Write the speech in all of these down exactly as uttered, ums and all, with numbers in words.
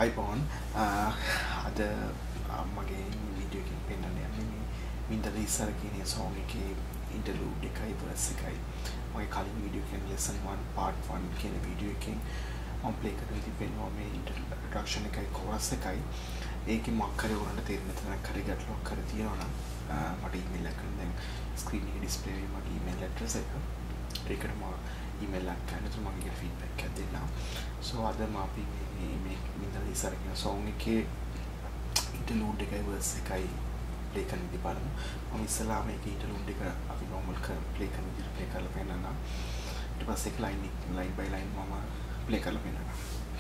iPhone ada මගේ video එකකින් පෙන්නන්න යන්නේ මේ Mindada Hee Sara කියන song එකේ interlude එකයි verse එකයි මගේ කලින් වීඩියෝ එකෙන් lesson one part one කියන වීඩියෝ එකෙන් මම play කරලා ඉතින් පෙන්නුවා මේ introduction එකයි chorus එකයි ඒකේ මොකක් හරි උරන්න තේරෙන්න තැනක් හරි ගැටලුවක් හරි තියෙනවා නම් මට email එකක් දැන් screen එකේ display වෙයි මගේ email address එක ඒකට මම email එකක් ගන්නත් මගේ feedback එකක් දෙන්නම් so අද මම අපි මේ මේ Mindada Hee Sara කියන song එකේ interlude එකයි verse එකයි play කරන්න ඉතින් බලමු මම ඉස්සලා මේකේ interlude එක අපි normal play කරන විදිහට play කරලා පෙන්නනවා ඊට පස්සේ ඒක line line by line මම play කරලා පෙන්නනවා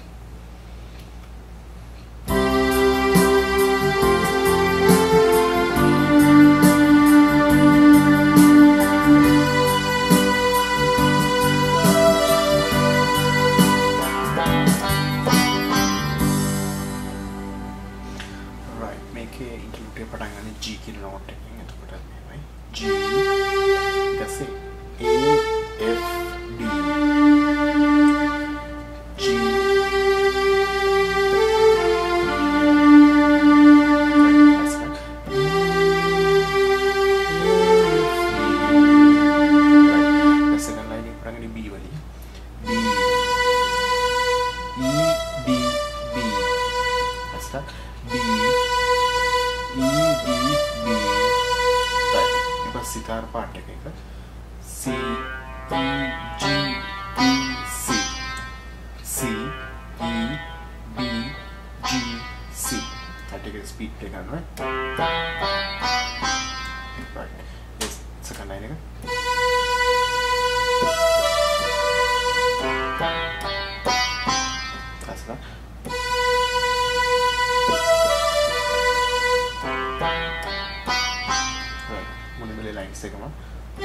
G කියන note එකෙන් එතකොට මෙහෙමයි G ඊට පස්සේ A F D G the second line එක පටන් B වලින් B E D B that's that B sitar part लगेगा C E G B C C E B G C I take a speed play on right right yes second line again that's that line से कमा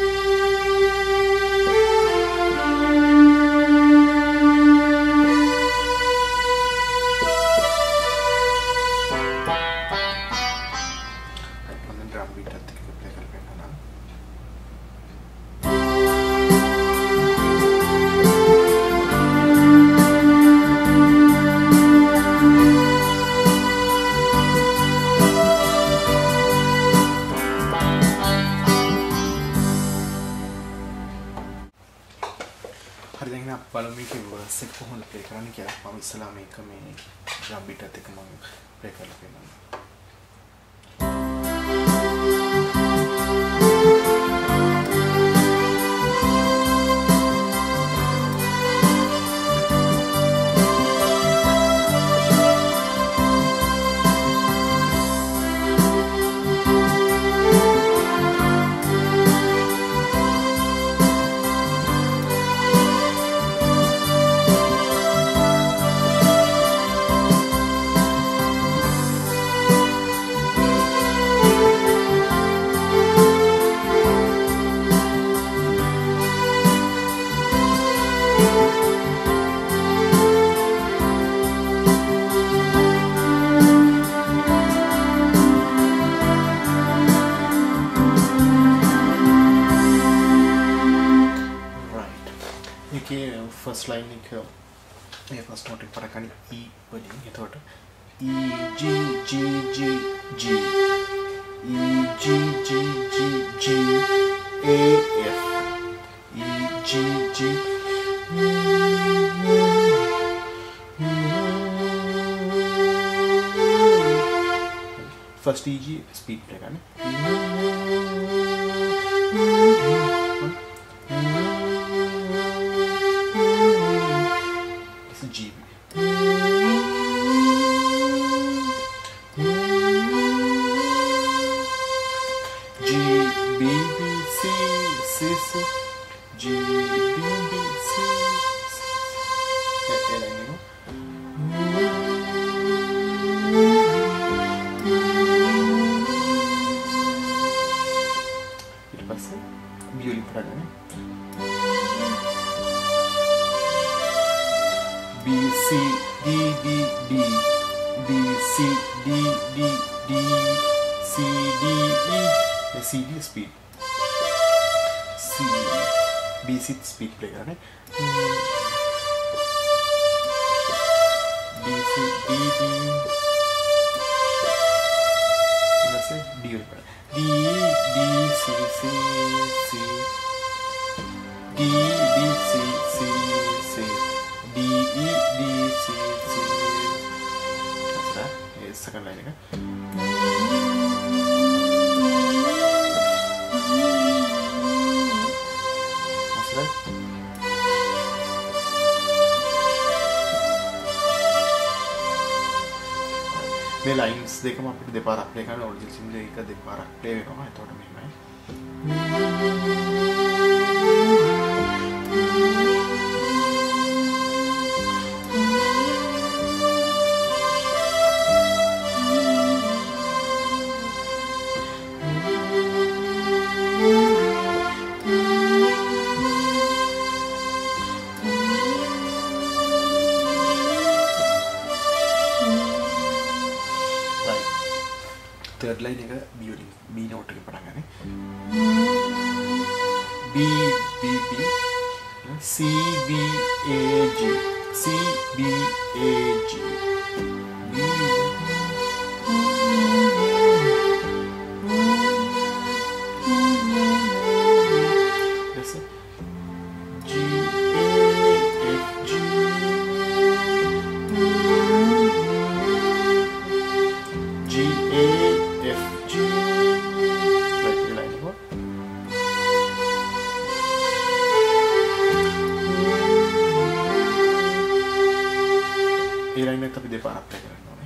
drum beat आते हैं play कर पे ना हर दिन आप बालों में के वर्स को हम प्ले कराने क्या हम इस्लाम में कमें ड्रम बीट आते कम प्ले कर लेते हैं first line එක මේ first note එක පටන් E වලින් එතකොට E G G G G E G G G G A F E G G first E G speed play करने G G B B C C C G B B C ඊට පස්සේ B වලින් පටන් B C D D D B C D D D C D E C D speed C B C speed play करने B C D D let's say D D D C C C D D C C C D E D C C that's that is second line again what's that මේ lines දෙකම අපිට දෙපාරක් play කරන්න original single එක දෙපාරක් play වෙනවා. එතකොට මෙහෙමයි. third line එක B වලින් B note එක පටන් ගන්න. B B B C B A G C B A G B G A F G G A F G like the line go A line එක අපි දෙපාරක් play කරන්න ඕනේ.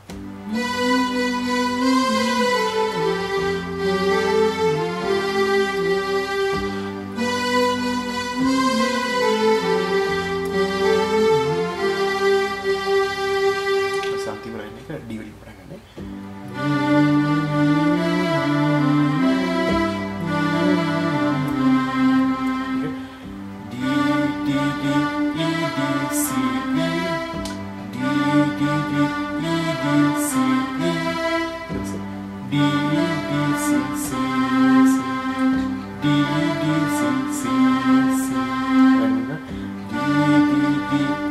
ඒතකොට අන්තිම line එක D වලින් පටන් ගන්න. D